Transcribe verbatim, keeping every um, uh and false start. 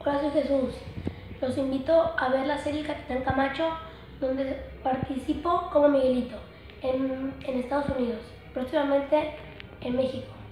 Hola, soy Jesús. Los invito a ver la serie El Capitán Camacho, donde participo como Miguelito en, en Estados Unidos, próximamente en México.